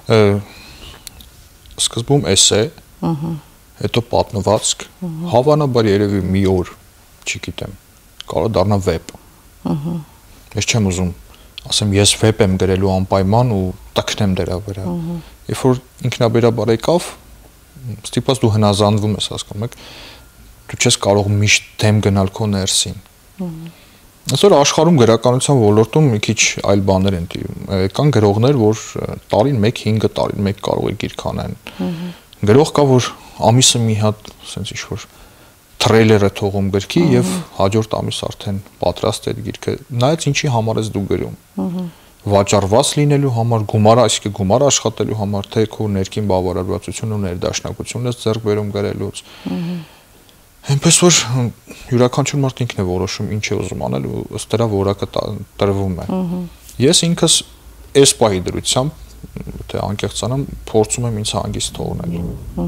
Speaker 2: սկզբում էսե, հետո պատմվածք, հավանաբար երևի մի օր, չգիտեմ, կարող դառնա վեբ։ Ես չեմ ուզում, ասեմ, ես վեբ եմ գրելու անպայման ու տքնեմ դրա վրա։ Երբ որ ինքնաբերաբար եկավ, ստիպված դու հնազանդվում ես, հասկանում եք, դու չես կարող միշտ դեմ գնալ քո ներսին։ Այսօր աշխարհում գրականության ոլորտում մի քիչ այլ բաներ են տիրում։ Կան գրողներ, որ տարին մեկ, հինգ տարին մեկ կարող է գիրք անեն։ Գրող կա, որ ամիսը մի հատ, ասենց ինչ-որ թրեյլեր է թողում գրքի եւ հաջորդ ամիս արդեն պատրաստ է գիրքը։ Նայած ինչի համար ես դու գրում։ Վաճառված լինելու համար, գումար, այսինքն գումար աշխատելու համար, թե քո ներքին բավարարվածությունը ու ներդաշնակությունն ես ձեռք բերում գրելուց։ Այնպես որ յուրաքանչյուր մարդ ինքն է որոշում ինչ է ուզում անել ու ըստ դրա որակը տրվում է։ Ես ինքս այս պահի դրությամբ, թե անկեղծանամ, փորձում եմ ինձ հանգիստ թողնել։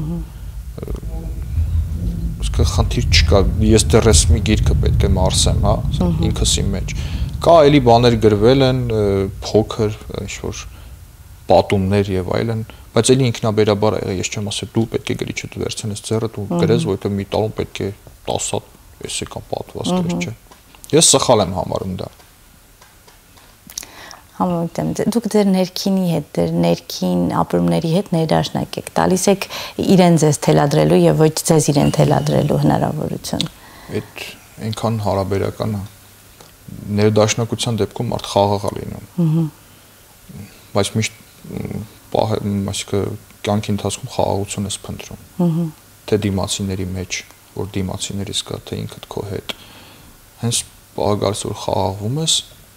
Speaker 2: Խնդիր չկա, ես դեռ ես մի գիրքը պետք է մարսեմ, հա, ինքս իմ մեջ։ Կա էլի բաներ գրվել են, փոքր, ինչ-որ պատումներ եւ այլն, բայց էլի ինքնաբերաբար ա եղել, ես չեմ ասել դու պետք է գրիչը դու վերցնես ձեռդ ու գրես, որովհետեւ մի տալում պետք է տասը հատ էսե կամ պատված գրես, չէ։ Ես սխալ եմ համարում դա։
Speaker 1: Համոզում եմ, դուք ձեր ներքինի հետ, ձեր ներքին ապրումների հետ ներդաշնակ եք, տալիս եք իրեն ձեզ թելադրելու եւ ոչ ձեզ իրեն թելադրելու հնարավորություն։
Speaker 2: Այդ այնքան հարաբերական է։ Ներդաշնակության դեպքում մարդ խաղաղ է լինում։ Բայց միշտ այսինքն կյանքի ընթացքում խաղաղություն ես փնտրում։ Թե դիմացիների մեջ, որ դիմացիներից կա, թե ինքդ քո հետ։ Հենց պահը գալիս որ խաղաղվում ես,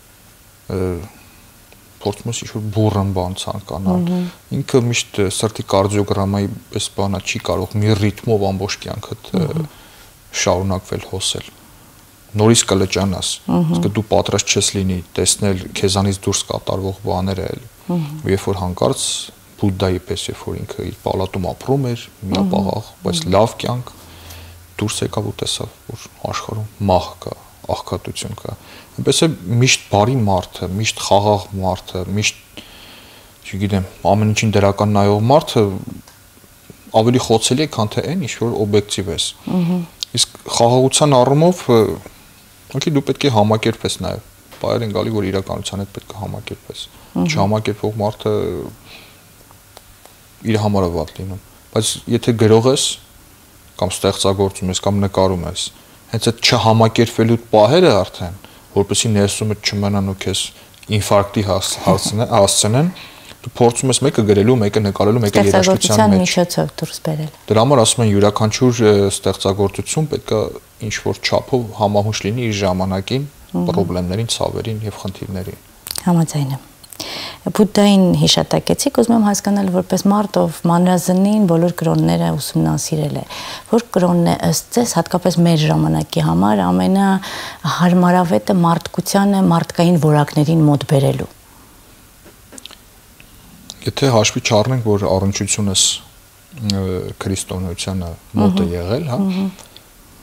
Speaker 2: փորձում ես ինչ-որ բուրըն բան ցանկանալ։ Ինքը միշտ սրտի կարդիոգրամայի պես բանա չի կարող մի ռիթմով ամբողջ կյանքդ շարունակվել հոսել։ Նորից կլճանաս, իսկ դու պատրաստ չես լինի տեսնել քեզանից դուրս կատարվող բաները էլ։ Երբ որ հանկարծ Բուդդայի պես, երբ որ ինքը իր պալատում ապրում էր, միապաղաղ, բայց լավ կյանք, դուրս եկավ ու տեսավ, որ աշխարհում մահ կա, աղքատություն կա։ Այնպես է միշտ բարի մարդը, միշտ խաղաղ մարդը, միշտ, չգիտեմ, ամեն ինչին դրական նայող մարդը ավելի խոցելի է, քան թե այն, ինչ որ օբյեկտիվ ես։ Իսկ խաղաղության առումով, ոքի դու պետք է համակերպես նաև։ Բայր են գալի, որ իրականության հետ պետք է համակերպես։ Չհամակերպող մարդը իր համար է վատ լինում։ Բայց եթե գրող ես, կամ ստեղծագործում ես, կամ նկարում ես, հենց այդ չհամակերպվելու պահերը արդեն, որպեսզի ներսումդ չմնան ու քեզ ինֆարկտի հասցնեն, դու փորձում ես մեկը գրելու, մեկը նկարելու, մեկը երաժշտության մեջ։
Speaker 1: Միջոցով դուրս բերել։
Speaker 2: Դրա համար ասում են յուրաքանչյուր ստեղծագործություն պետք է ինչ-որ չափով համահունչ լինի իր ժամանակին, խնդիրներին, ցավերին եւ խնդիրներին։
Speaker 1: Համաձայն եմ։ Բուդդային հիշատակեցիք, ուզում եմ հասկանալ որպես մարդ, ով մանրազնին բոլոր կրոնները ուսումնասիրել է, որ կրոնն է ըստ ձեզ հատկապես մեր ժամանակի համար ամենահարմարավետը մարդկությանը, մարդկային որակներին մոտ բերելու։
Speaker 2: Եթե հաշվի չառնենք, որ առնչությունս քրիստոնեությանը մոտ է եղել, հա,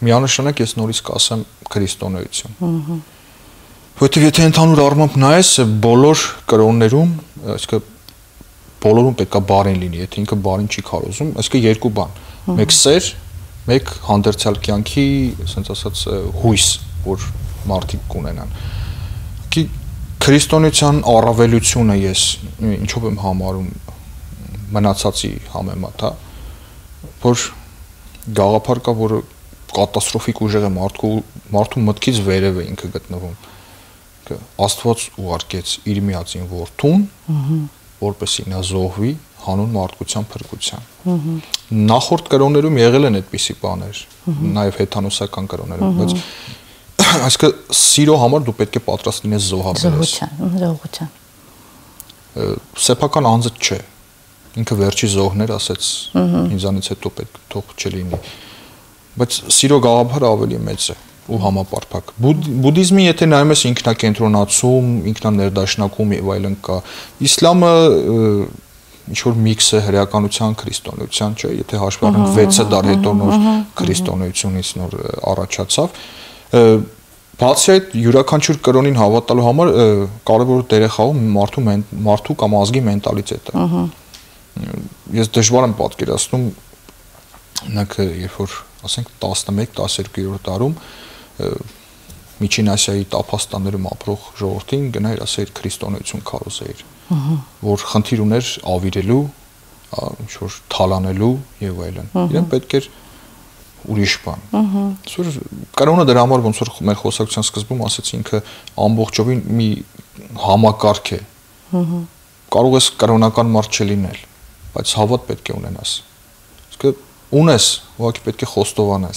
Speaker 2: միանշանակ ես նորից կասեմ քրիստոնեություն։ Որտեւ եթե ընդհանուր առմամբ նայես բոլոր կրոններում, այսինքն բոլորում պետք է բարին լինի, եթե ինքը բարին չի քարոզում, այսինքն երկու բան, մեկ սեր, մեկ հանդերձյալ կյանքի, ասենց ասած, հույս, որ մարդիկ կունենան։ Քրիստոնեության առավելությունը ես ինչով եմ համարում մնացածի համեմատ, հա, որ գաղափար կա, որը կատաստրոֆիկ ուժեղ է մարդու մարդու մտքից վերև է ինքը գտնվում։ Աստված ուղարկեց իր միածին որդուն, որպեսզի նա զոհվի հանուն մարդկության փրկության։ Նախորդ կրոններում եղել են այդպիսի բաներ, նաև հեթանոսական կրոններում, բայց այսինքն սիրո համար դու պետք է պատրաստ լինես զոհաբերես։
Speaker 1: Զոհության, զոհության։
Speaker 2: Սեփական անձը չէ։ Ինքը վերջի զոհներ ասեց, ինձանից հետո պետք թող չլինի։ Բայց սիրո գաղափարը ավելի մեծ է ու համապարփակ։ Բուդդիզմի եթե նայում ես ինքնակենտրոնացում, ինքնաներդաշնակում եւ այլն կա։ Իսլամը ինչ որ միքս է հրեականության, քրիստոնեության, չէ, եթե հաշվի առնենք վեցը դար հետո նոր քրիստոնեությունից նոր առաջացավ։ Բացի այդ յուրաքանչյուր կրոնին հավատալու համար կարևոր դեր է խաղում մարդու մարդու կամ ազգի մենտալիտետը։ Ես դժվար եմ պատկերացնում նայեք երբ որ ասենք տասնմեկ տասներկու-րդ դարում Միջին Ասիայի տափաստաններում ապրող ժողովրդին գնայր ասեր քրիստոնեություն քարոզեիր, որ խնդիր ուներ ավիրելու, ինչ որ թալանելու եւ այլն։ Իրեն պետք էր ուրիշ բան։ Այսօր կրոնը դրա համար ոնց որ մեր խոսակցության սկզբում ասեցի ինքը ամբողջովին մի համակարգ է։ Կարող ես կրոնական մարդ չլինել, բայց հավատ պետք է ունենաս։ Իսկ ունես, ուղղակի պետք է խոստովանես։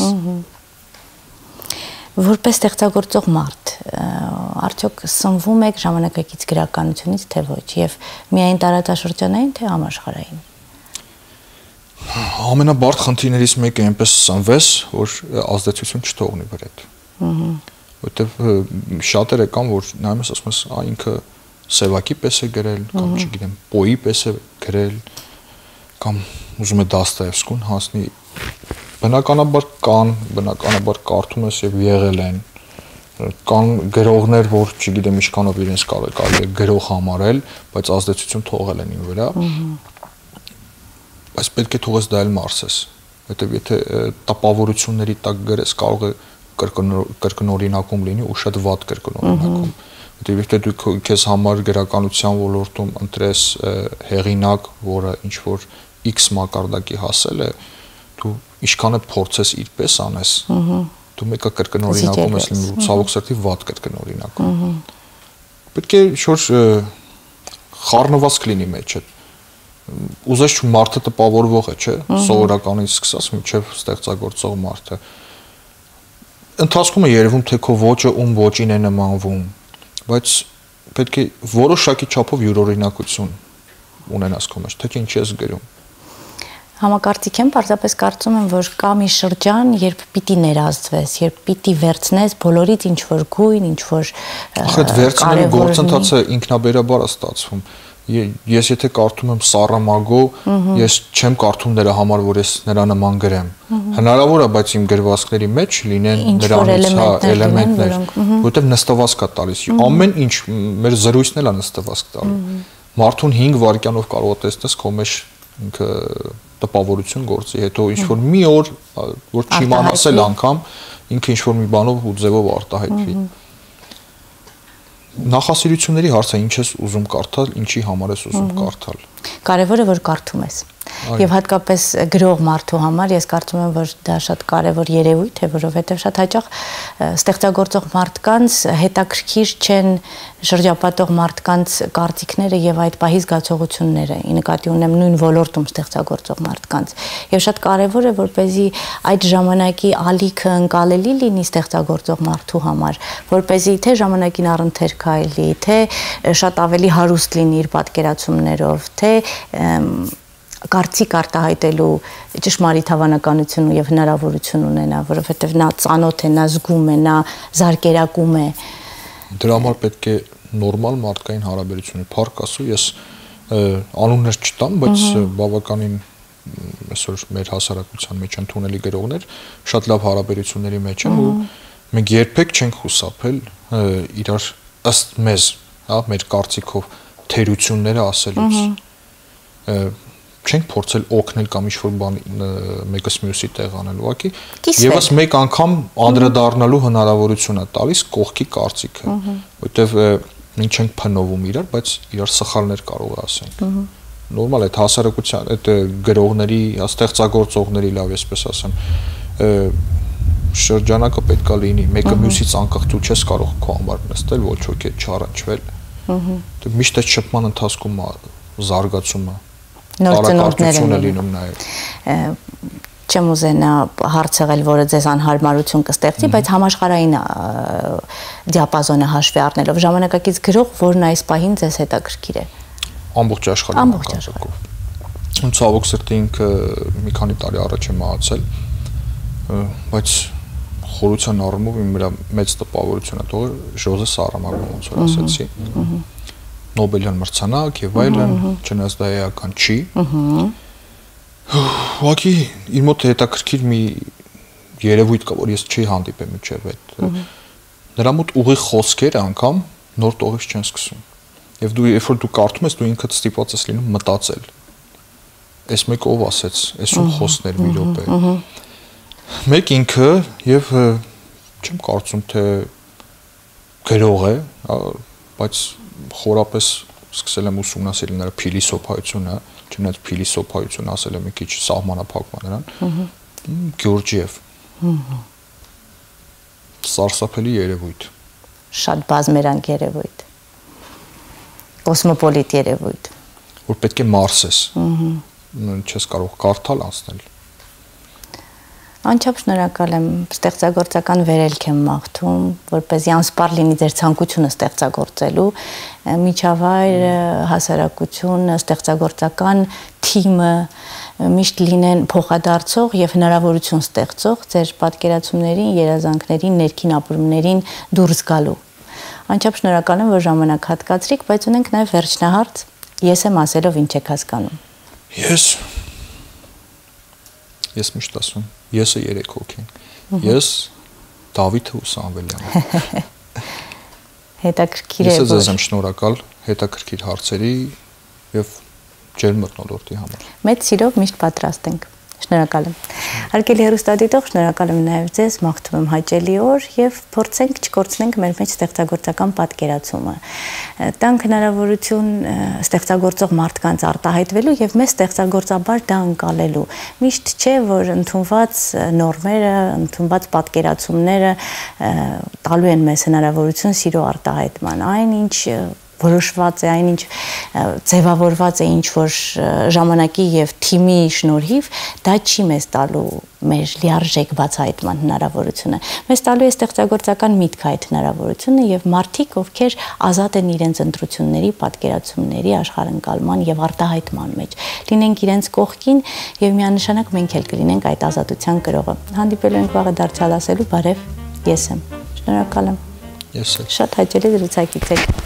Speaker 1: Որպես ստեղծագործող մարդ, արդյոք սնվում եք ժամանակակից գրականությունից թե ոչ, եւ միայն տարածաշրջանային, թե համաշխարհային։
Speaker 2: Ամենաբարդ խնդիրներից մեկը այնպես սնվես, որ ազդեցություն չթողնի վրեդ։ Որտեվ շատերը կան, որ նայում ես ասում ես, «Ա ինքը սևակի պես է գրել, կամ չգիտեմ, պոյի պես է գրել, կամ ուզում է Դաստոևսկուն հասնի»։ Բնականաբար կան, բնականաբար կարդում ես եւ եղել են։ Կան գրողներ, որ չգիտեմ ինչքանով իրենց կարելի է գրող համարել, բայց ազդեցություն թողել են ին վրա։ Բայց պետք է թողես դա էլ մարսես, որտեվ եթե տպավորությունների տակ գրես, կարող է կրկնօրինակում լինի ու շատ վատ կրկնօրինակում։ Որտեվ եթե դու քեզ համար գրականության ոլորտում ընտրես հեղինակ, որը ինչ որ X մակարդակի հասել է, դու ինչքան է փորձես իրպես անես, դու մեկը կրկնօրինակում ես լինում, ցավոք սրտի վատ կրկնօրինակում։ Պետք է ինչ-որ խառնվածք լինի մեջը։ Ուզես չու մարդը տպավորվող է, չէ՞, սովորականից սկսած մինչև ստեղծագործող մարդը։ Ընթացքում է երևում, թե քո ոճը ում ոճին է նմանվում, բայց պետք է որոշակի չափով յուրօրինակություն ունենաս քո մեջ, թե ինչ ես գրում։
Speaker 1: Համակարծիք եմ, պարզապես կարծում եմ, որ կա մի շրջան, երբ պիտի ներազդվես, երբ պիտի վերցնես բոլորից ինչ որ գույն, ինչ որ
Speaker 2: Ախ, այդ վերցնելու գործընթացը ինքնաբերաբար է ստացվում։ Ես եթե կարդում եմ Սարամագո, ես չեմ կարդում նրա համար, որ ես նրա նման գրեմ։ Հնարավոր է, բայց իմ գրվածքների մեջ լինեն նրանից էլեմենտներ, որտեղ նստվածք է տալիս։ Ամեն ինչ մեր զրույցն էլ է նստվածք տալու։ Մարդուն հինգ վայրկյանով կարող է տեսնես քո մեջ ինքը տպավորություն գործի, հետո ինչ որ մի օր, որ չիմանաս էլ անգամ, ինքը ինչ որ մի բանով ու ձևով արտահայտվի։ Նախասիրությունների հարցը ինչ ես ուզում կարդալ, ինչի համար ես ուզում կարդալ։
Speaker 1: Կարևորը որ կարդում ես։ Եվ հատկապես գրող մարդու համար ես կարծում եմ, որ դա շատ կարևոր երևույթ է, որովհետև շատ հաճախ ստեղծագործող մարդկանց հետաքրքիր չեն շրջապատող մարդկանց կարծիքները եւ այդ պահի զգացողությունները, ի նկատի ունեմ նույն ոլորտում ստեղծագործող մարդկանց։ Եվ շատ կարևոր է, որպեսզի այդ ժամանակի ալիքը ընկալելի լինի ստեղծագործող մարդու համար, որպեսզի թե ժամանակին առընթեր քայլի, թե շատ ավելի հարուստ լինի իր պատկերացումներով, թե կարծիք արտահայտելու ճշմարիտ հավանականություն եւ հնարավորություն ունենա, որովհետեւ նա ծանոթ է, նա զգում է, նա զարկերակում է։
Speaker 2: Դրա համար պետք է նորմալ մարդկային հարաբերություն, փառք ասու, ես անուններ չտամ, բայց բավականին այսօր մեր հասարակության մեջ ընդունելի գրողներ շատ լավ հարաբերությունների մեջ են ու մենք երբեք չենք խուսափել իրար ըստ մեզ, հա, մեր կարծիքով թերությունները ասելուց չենք փորձել օգնել կամ ինչ-որ բան մեկս մյուսի տեղ անել, ուղղակի եւս մեկ անգամ անդրադառնալու հնարավորություն է տալիս կողքի կարծիքը, որտեվ մենք չենք փնովում իրար, բայց իրար սխալներ կարող է ասենք։ Նորմալ է, հասարակության, այդ գրողների, ստեղծագործողների, լավ այսպես ասեմ, շրջանակը պետք է լինի, մեկը մյուսից անկախ դու չես կարող քո համար նստել, ոչ ոքի հետ չառաջվել։ Միշտ այդ շփման ընթացքում զարգացումը
Speaker 1: նոր ծնողներ են
Speaker 2: լինում նաև։
Speaker 1: Չեմ ուզենա հարց եղել, որը ձեզ անհարմարություն կստեղծի, բայց համաշխարհային դիապազոնը հաշվի առնելով ժամանակակից գրող, որն այս պահին ձեզ հետաքրքիր է։
Speaker 2: Ամբողջ աշխարհում։
Speaker 1: Ամբողջ աշխարհում։
Speaker 2: Ցավոք սրտի ինքը մի քանի տարի առաջ է մահացել, բայց խորության առումով իմ վրա մեծ տպավորություն է թողել Ժոզե Սարամագոն, ոնց որ ասացի։ Նոբելյան մրցանակ եւ այլն, չնայած դա էական չի։ Ուղղակի իր մոտ հետաքրքիր մի երևույթ կա, որ ես չի հանդիպել միջև այդ։ Նրա մոտ ուղիղ խոսքերը անգամ նոր տողից չեն սկսում։ Եվ դու երբ որ դու կարդում ես, դու ինքդ ստիպված ես լինում մտածել։ Այս մեկ ով ասեց, այս ում խոսքներ մի րոպե։ Մեկ ինքը եւ չեմ կարծում թե գրող է, բայց խորապես սկսել եմ ուսումնասիրել նրա փիլիսոփայությունը, չնայած փիլիսոփայություն ասել եմ մի քիչ սահմանափակման նրան, Գյուրջիև։ Սարսափելի երևույթ։
Speaker 1: Շատ բազմերանգ երևույթ։ Կոսմոպոլիտ երևույթ։
Speaker 2: Որ պետք է մարսես։ Չես կարող կարդալ անցնել։
Speaker 1: Անչափ շնորհակալ եմ, ստեղծագործական վերելք եմ մաղթում, որպեսզի անսպառ լինի ձեր ցանկությունը ստեղծագործելու, միջավայր, հասարակություն, ստեղծագործական թիմը միշտ լինեն փոխադարձող եւ հնարավորություն ստեղծող ձեր պատկերացումներին, երազանքներին, ներքին ապրումներին դուրս գալու։ Անչափ շնորհակալ եմ, որ ժամանակ հատկացրիք, բայց ունենք նաեւ վերջնահարց, ես եմ ասելով ինչ եք հասկանում։
Speaker 2: Ես Ես միշտ ասում, եսը երեք հոգի են, ես Դավիթը ու Սամվելյանը։
Speaker 1: Հետաքրքիր է,
Speaker 2: որ Ես ձեզ եմ շնորհակալ հետաքրքիր հարցերի եւ ջերմ մթնոլորտի համար։
Speaker 1: Մեծ սիրով միշտ պատրաստ ենք։ Շնորհակալ եմ։ Հարգելի հեռուստադիտող, շնորհակալ եմ նաև ձեզ, մաղթում եմ հաճելի օր եւ փորձենք չկորցնենք մեր մեջ ստեղծագործական պատկերացումը։ Տանք հնարավորություն ստեղծագործող մարդկանց արտահայտվելու եւ մեզ ստեղծագործաբար դա անցալելու։ Միշտ չէ, որ ընդունված նորմերը, ընդունված պատկերացումները տալու են մեզ հնարավորություն սիրո արտահայտման։ Այնինչ որոշված է, այնինչ ձևավորված է ինչ-որ ժամանակի եւ թիմի շնորհիվ, դա չի մեզ տալու մեր լիարժեք բացահայտման հնարավորությունը։ Մեզ տալու է ստեղծագործական միտք այդ հնարավորությունը եւ մարդիկ, ովքեր ազատ են իրենց ընտրությունների, պատկերացումների, աշխարհընկալման եւ արտահայտման մեջ։ Լինենք իրենց կողքին եւ միանշանակ մենք էլ կլինենք այդ ազատության կրողը։ Հանդիպելու ենք վաղը դարձյալ ասելու բարև, ես եմ։ Շնորհակալ եմ։
Speaker 2: Ես եմ։
Speaker 1: Շատ հաճելի զրուցակից եք։